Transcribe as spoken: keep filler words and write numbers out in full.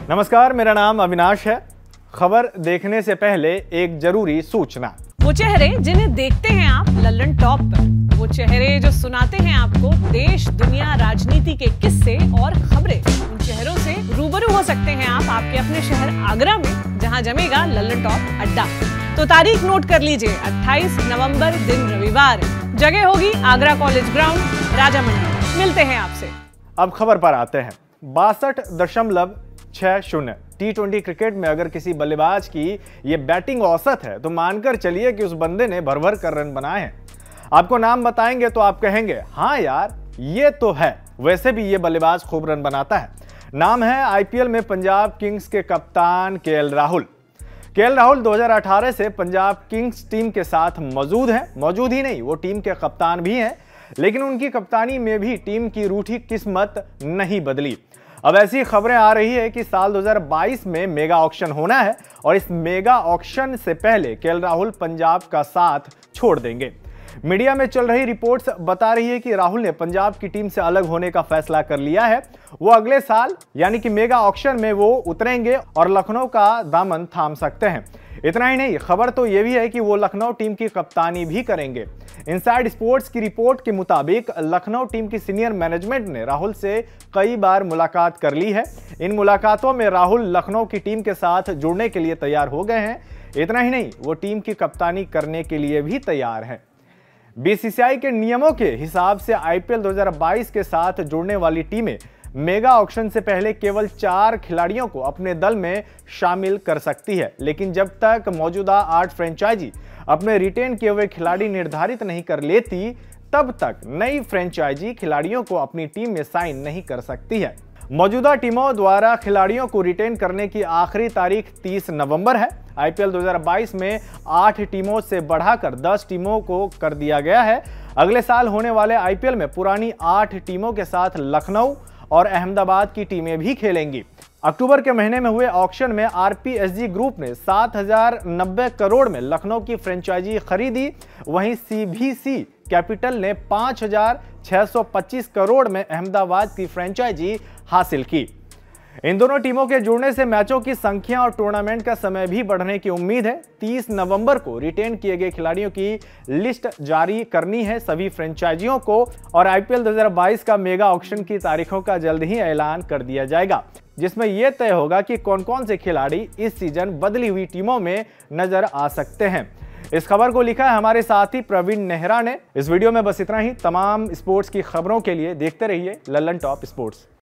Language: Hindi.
नमस्कार, मेरा नाम अविनाश है। खबर देखने से पहले एक जरूरी सूचना। वो चेहरे जिन्हें देखते हैं आप लल्लन टॉप पर, वो चेहरे जो सुनाते हैं आपको देश दुनिया राजनीति के किस्से और खबरें, उन चेहरों से रूबरू हो सकते हैं आप आपके अपने शहर आगरा में, जहां जमेगा लल्लन टॉप अड्डा। तो तारीख नोट कर लीजिए, अट्ठाईस नवंबर दिन रविवार, जगह होगी आगरा कॉलेज ग्राउंड, राजा मंडी। मिलते हैं आपसे। अब खबर पर आते हैं। बासठ दशमलव छह शून्य टी ट्वेंटी क्रिकेट में अगर किसी बल्लेबाज की ये बैटिंग औसत है तो मानकर चलिए कि उस बंदे ने भर भर कर रन बनाए हैं। आपको नाम बताएंगे तो आप कहेंगे हाँ यार ये तो है। वैसे भी ये बल्लेबाज खूब रन बनाता है। नाम है आईपीएल में पंजाब किंग्स के कप्तान केएल राहुल। केएल राहुल दो हज़ार अठारह से पंजाब किंग्स टीम के साथ मौजूद हैं। मौजूद ही नहीं, वो टीम के कप्तान भी हैं। लेकिन उनकी कप्तानी में भी टीम की रूठी किस्मत नहीं बदली। अब ऐसी खबरें आ रही है कि साल दो हज़ार बाईस में मेगा ऑक्शन होना है और इस मेगा ऑक्शन से पहले केएल राहुल पंजाब का साथ छोड़ देंगे। मीडिया में चल रही रिपोर्ट्स बता रही है कि राहुल ने पंजाब की टीम से अलग होने का फैसला कर लिया है। वो अगले साल यानी कि मेगा ऑक्शन में वो उतरेंगे और लखनऊ का दामन थाम सकते हैं। इतना ही नहीं, खबर तो ये भी है कि वो लखनऊ टीम की कप्तानी भी करेंगे। इनसाइड स्पोर्ट्स की रिपोर्ट के मुताबिक लखनऊ टीम की सीनियर मैनेजमेंट ने राहुल से कई बार मुलाकात कर ली है। इन मुलाकातों में राहुल लखनऊ की टीम के साथ जुड़ने के लिए तैयार हो गए हैं। इतना ही नहीं, वो टीम की कप्तानी करने के लिए भी तैयार हैं। बीसीसीआई के नियमों के हिसाब से आईपीएल दो हज़ार बाईस के साथ जुड़ने वाली टीमें मेगा ऑक्शन से पहले केवल चार खिलाड़ियों को अपने दल में शामिल कर सकती है। लेकिन जब तक मौजूदा आठ फ्रेंचाइजी अपने रिटेन किए हुए खिलाड़ी निर्धारित नहीं कर लेती, तब तक नई फ्रेंचाइजी खिलाड़ियों को अपनी टीम में साइन नहीं कर सकती है। मौजूदा टीमों द्वारा खिलाड़ियों को रिटेन करने की आखिरी तारीख तीस नवंबर है। आईपीएल दो हज़ार बाईस में आठ टीमों से बढ़ाकर दस टीमों को कर दिया गया है। अगले साल होने वाले आईपीएल में पुरानी आठ टीमों के साथ लखनऊ और अहमदाबाद की टीमें भी खेलेंगी। अक्टूबर के महीने में हुए ऑक्शन में आरपीएसजी ग्रुप ने सात हजार नब्बे करोड़ में लखनऊ की फ्रेंचाइजी खरीदी। वहीं सीबीसी कैपिटल ने पांच हजार छह सौ पच्चीस करोड़ में अहमदाबाद की फ्रेंचाइजी हासिल की। इन दोनों टीमों के जुड़ने से मैचों की संख्या और टूर्नामेंट का समय भी बढ़ने की उम्मीद है। तीस नवंबर को रिटेन किए गए खिलाड़ियों की लिस्ट जारी करनी है सभी फ्रेंचाइजियों को और आईपीएल दो हज़ार बाईस का मेगा ऑक्शन की तारीखों का जल्द ही ऐलान कर दिया जाएगा, जिसमें यह तय होगा कि कौन कौन से खिलाड़ी इस सीजन बदली हुई टीमों में नजर आ सकते हैं। इस खबर को लिखा है हमारे साथी प्रवीण नेहरा ने। इस वीडियो में बस इतना ही। तमाम स्पोर्ट्स की खबरों के लिए देखते रहिए लल्लन टॉप स्पोर्ट्स।